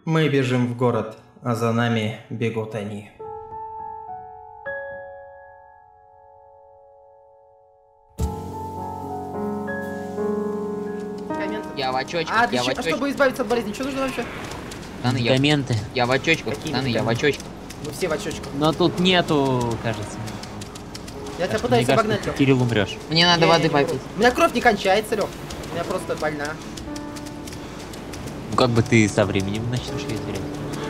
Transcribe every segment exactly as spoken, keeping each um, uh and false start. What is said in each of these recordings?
Мы бежим в город, а за нами бегут они. Я в очочках, А, я ты в чё, очочках. чтобы избавиться от болезни, что нужно вообще? Даны, я, Медикаменты. я в очочках, Какие Даны, я в очочках. Мы все в очочках. Но тут нету, кажется. Я тебя Так что, пытаюсь мне кажется, обогнать, ты, Лёх. Кирилл, умрешь. Мне надо Не, воды я не попить. умру. У меня кровь не кончается, Лёх. У меня просто больна. Ну как бы ты со временем начнешь ее терять.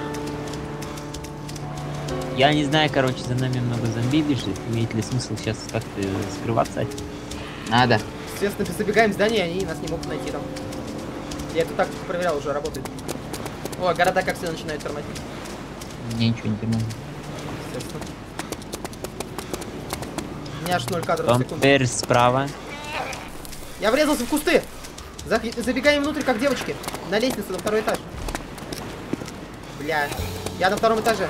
Я не знаю, короче, за нами много зомби бежит. Имеет ли смысл сейчас как-то скрываться? Надо. Естественно, забегаем в здание, они нас не могут найти там. Я эту тактику проверял, уже работает. О, города как все начинают тормозить. Мне ничего не понимаю. Естественно. У меня аж ноль кадров в Там секунду. теперь справа. Я врезался в кусты. Заб- Забегаем внутрь, как девочки. На лестницу, на второй этаж. Бля. Я на втором этаже.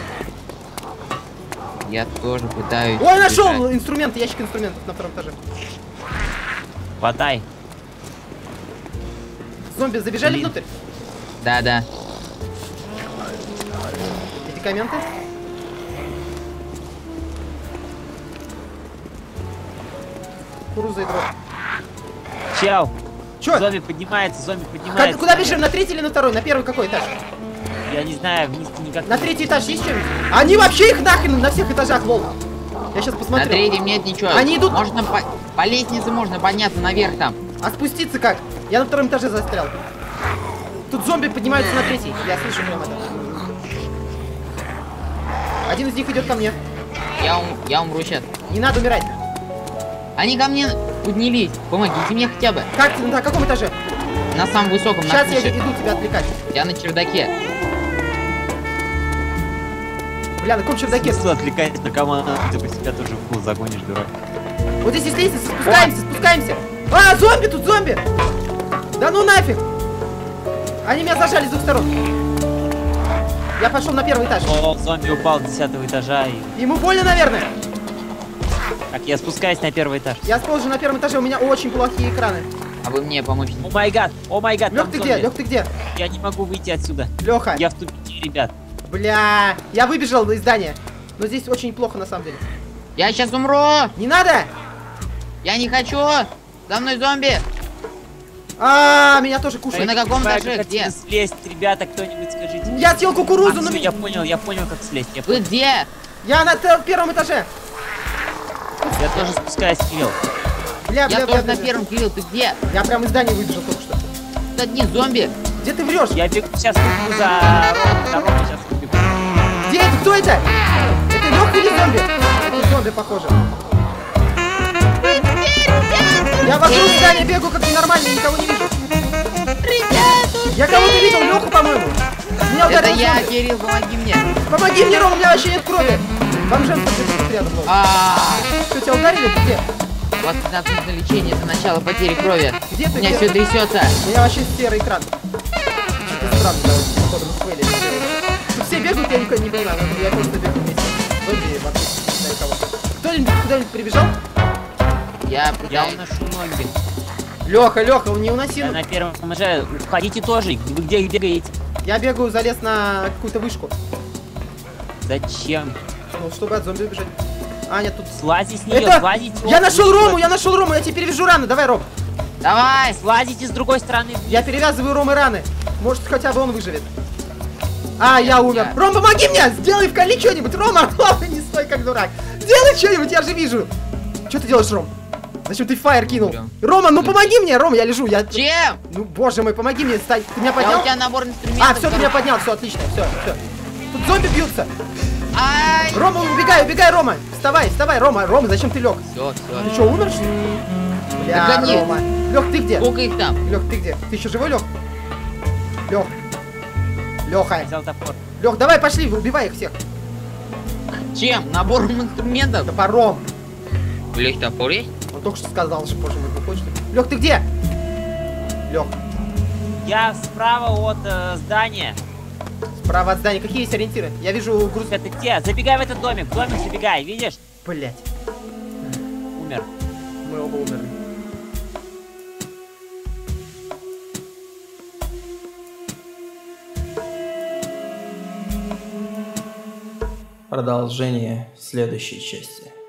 Я тоже пытаюсь. Ой, нашел бежать. инструменты, ящик инструментов на втором этаже. Хватай. Зомби забежали Блин. внутрь? Да, да. Медикаменты? Кукуруза и дров. Чел. Чё? Зомби поднимается, зомби Как- поднимается. куда бежим? На третий или на второй? На первый какой этаж? Я не знаю, вниз ты никак На не- третий этаж есть что-нибудь? Они вообще их нахрен на всех этажах, лол. Я сейчас На посмотрю. третьем нет ничего. Они идут- Можно по... по лестнице можно подняться наверх там. А спуститься как? Я на втором этаже застрял. Тут зомби поднимаются на третий. Я слышу прям это. Один из них идет ко мне. Я, ум... я умру сейчас. Не надо умирать. Они ко мне поднялись. Помогите мне хотя бы. Как ты? На каком этаже? На самом высоком, Сейчас на я крыше. иду тебя отвлекать. Я на чердаке. Бля, на каком чердаке? Смысл отвлекать на команду, ты бы себя тоже в пул загонишь, дурак. Вот здесь есть лестница, спускаемся, спускаемся. А, зомби, тут зомби! Да ну нафиг! Они меня зажали с двух сторон. Я пошел на первый этаж. О, зомби упал с десятого этажа и... Ему больно, наверное. Так, я спускаюсь на первый этаж. Я сползу на первом этаже, у меня очень плохие экраны. А вы мне поможете? О май гад, о май гад, Лех, там ты зомби. где? Лех, ты где? Я не могу выйти отсюда. Леха. Я в тупике, ребят. Бля, я выбежал из здания. Но здесь очень плохо на самом деле. Я сейчас умру! Не надо! Я не хочу! За мной зомби! А, меня тоже Вы кушают. на каком Как этаже? отсюда Где? слезть, ребята, кто-нибудь скажите. Я съел кукурузу, А, но всё, меня... я понял, я понял, как слезть. Я, Вы понял. где? Я на т- первом этаже. я тоже спускаюсь, Кирилл. Бля, бля, Я бля, тоже бля, на бля. первом, Кирилл, ты где? Я прям из здания выбежал только что. Тут одни зомби. Где ты врешь? Я бегу сейчас бегу за Рому, за Рому сейчас убегу. Где это? Кто это? Это Леха или зомби? Это зомби, похоже. Я вокруг здания бегу как ненормальный, никого не вижу. Я кого-то видел, Леху, по-моему. Меня Это ударил я, зомби. Кирилл, помоги мне. Помоги мне, Рома, у меня вообще нет крови. Бомженка тут рядом. Лол. А, Что, тебя ударили? Ты где? у вас пятнадцать минут на лечение, это начало потери крови. Где У ты? меня Где? все трясется. У меня вообще серый экран. Что-то странно, да, вот, походу, мы схвалили. Тут все бегают, я никого не понимаю, но я просто бегаю вместе. Зомби вокруг, не знаю кого. Кто-нибудь куда-нибудь прибежал? Я Я пытаюсь. уношу ноги. Леха, Леха, он не уноси. Я на первом этаже. Уходите тоже. Вы где бегаете? Я бегаю, залез на какую-то вышку. Зачем? Ну, чтобы от зомби убежать. А, нет, тут... Слазьте с нее, Это... слазите. Я нашел Рому, я нашел Рому, я тебе перевяжу раны. Давай, Ром. Давай. Слазите с другой стороны. Я перевязываю Ромы раны. Может, хотя бы он выживет. А, Нет, я умер. я- Ром, помоги мне! Сделай в коли что-нибудь. Рома, Рома, не стой как дурак. Сделай что-нибудь, я же вижу. Что ты делаешь, Ром? Зачем ты фаер кинул? Прям. Рома, ну помоги мне, Рома, я лежу. Я... Чем? Ну, боже мой, помоги мне встать. Ты меня Я поднял? у тебя набор инструментов. А, все, ты меня поднял, все, отлично, все, все. Тут зомби бьются. Ай! Рома, убегай, убегай, Рома. Вставай, вставай, Рома, Рома, зачем ты лег? Все, Ты все. что, умер, что ли? Бля, Догони. Рома. Лех, ты где? Сколько их там? Лех, ты где? Ты еще живой, Лех? Лех. Леха. Взял топор. Лех, давай пошли, убивай их всех. Чем? Набором инструментов? Топором. Блять, топор есть? Он только что сказал, что позже мы хочешь. Лех, ты где? Лех, Я справа от э, здания. справа от здания. Какие есть ориентиры? Я вижу груз... Это те. Забегай в этот домик. В домик забегай, видишь? Блять, Умер. мы оба умерли. продолжение в следующей части.